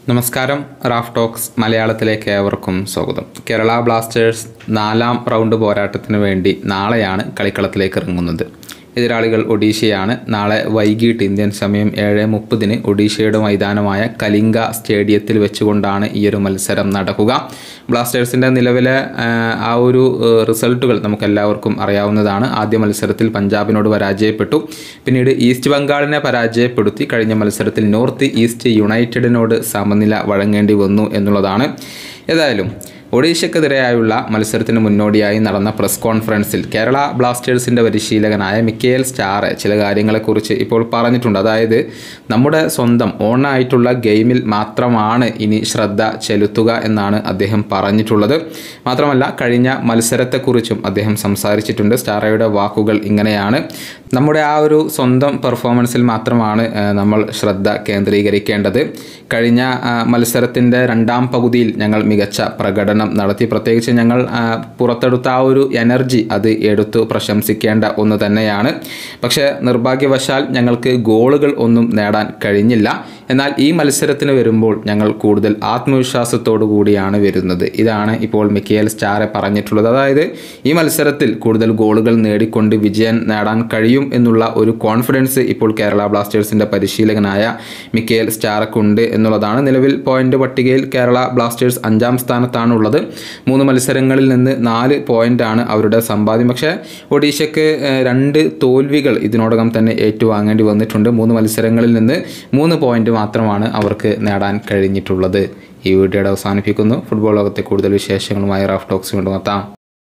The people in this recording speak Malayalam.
നമസ്കാരം. റാഫ് ടോക്സ് മലയാളത്തിലേക്ക് ഏവർക്കും സ്വാഗതം. കേരള ബ്ലാസ്റ്റേഴ്സ് 4ാം റൗണ്ട് പോരാട്ടത്തിന് വേണ്ടി നാളെയാണ് കളിക്കളത്തിലേക്ക് ഇറങ്ങുന്നത്. എതിരാളികൾ ഒഡീഷയാണ്. നാളെ വൈകിട്ട് ഇന്ത്യൻ സമയം 7:30 ഒഡീഷയുടെ മൈതാനമായ കലിംഗ സ്റ്റേഡിയത്തിൽ വെച്ചുകൊണ്ടാണ് ഈ ഒരു മത്സരം നടക്കുക. ബ്ലാസ്റ്റേഴ്സിൻ്റെ നിലവിലെ ആ ഒരു റിസൾട്ടുകൾ നമുക്കെല്ലാവർക്കും അറിയാവുന്നതാണ്. ആദ്യ മത്സരത്തിൽ പഞ്ചാബിനോട് പരാജയപ്പെട്ടു. പിന്നീട് ഈസ്റ്റ് ബംഗാളിനെ പരാജയപ്പെടുത്തി. കഴിഞ്ഞ മത്സരത്തിൽ നോർത്ത് ഈസ്റ്റ് യുണൈറ്റഡിനോട് സമനില വഴങ്ങേണ്ടി വന്നു എന്നുള്ളതാണ്. ഏതായാലും ഒഡീഷയ്ക്കെതിരെയായുള്ള മത്സരത്തിന് മുന്നോടിയായി നടന്ന പ്രസ് കോൺഫറൻസിൽ കേരള ബ്ലാസ്റ്റേഴ്സിൻ്റെ പരിശീലകനായ മിക്കേൽ സ്റ്റാറെ ചില കാര്യങ്ങളെക്കുറിച്ച് ഇപ്പോൾ പറഞ്ഞിട്ടുണ്ട്. അതായത് നമ്മുടെ സ്വന്തം ഓണായിട്ടുള്ള ഗെയിമിൽ മാത്രമാണ് ഇനി ശ്രദ്ധ ചെലുത്തുക എന്നാണ് അദ്ദേഹം പറഞ്ഞിട്ടുള്ളത്. മാത്രമല്ല കഴിഞ്ഞ മത്സരത്തെക്കുറിച്ചും അദ്ദേഹം സംസാരിച്ചിട്ടുണ്ട്. സ്റ്റാറയുടെ വാക്കുകൾ ഇങ്ങനെയാണ്: നമ്മുടെ ആ ഒരു സ്വന്തം പെർഫോമൻസിൽ മാത്രമാണ് നമ്മൾ ശ്രദ്ധ കേന്ദ്രീകരിക്കേണ്ടത്. കഴിഞ്ഞ മത്സരത്തിൻ്റെ 2ാം പകുതിയിൽ ഞങ്ങൾ മികച്ച പ്രകടനം നടത്തി. പ്രത്യേകിച്ച് ഞങ്ങൾ പുറത്തെടുത്ത ആ ഒരു എനർജി അത് എടുത്തു പ്രശംസിക്കേണ്ട ഒന്ന് തന്നെയാണ്. പക്ഷേ നിർഭാഗ്യവശാൽ ഞങ്ങൾക്ക് ഗോളുകൾ ഒന്നും നേടാൻ കഴിഞ്ഞില്ല. എന്നാൽ ഈ മത്സരത്തിന് വരുമ്പോൾ ഞങ്ങൾ കൂടുതൽ ആത്മവിശ്വാസത്തോടു കൂടിയാണ് വരുന്നത്. ഇതാണ് ഇപ്പോൾ മിക്കേൽ സ്റ്റാറെ പറഞ്ഞിട്ടുള്ളത്. അതായത് ഈ മത്സരത്തിൽ കൂടുതൽ ഗോളുകൾ നേടിക്കൊണ്ട് വിജയം നേടാൻ കഴിയും എന്നുള്ള ഒരു കോൺഫിഡൻസ് ഇപ്പോൾ കേരള ബ്ലാസ്റ്റേഴ്സിൻ്റെ പരിശീലകനായ മിക്കേൽ സ്റ്റാറക്കുണ്ട് എന്നുള്ളതാണ്. നിലവിൽ പോയിന്റ് പട്ടികയിൽ കേരള ബ്ലാസ്റ്റേഴ്സ് 5ാം സ്ഥാനത്താണുള്ളത്. 3 മത്സരങ്ങളിൽ നിന്ന് 4 പോയിൻ്റാണ് അവരുടെ സമ്പാദ്യം. പക്ഷേ ഒഡീഷയ്ക്ക് 2 തോൽവികൾ ഇതിനോടകം തന്നെ ഏറ്റുവാങ്ങേണ്ടി വന്നിട്ടുണ്ട്. 3 മത്സരങ്ങളിൽ നിന്ന് 3 പോയിൻ്റ് മാത്രമാണ് അവർക്ക് നേടാൻ കഴിഞ്ഞിട്ടുള്ളത്. ഈ വീഡിയോയുടെ അവസാനിപ്പിക്കുന്നു. ഫുട്ബോൾ ലോകത്തെ കൂടുതൽ വിശേഷങ്ങളുമായി റാഫ് ടോക്സ് കൊണ്ടുവെത്താം.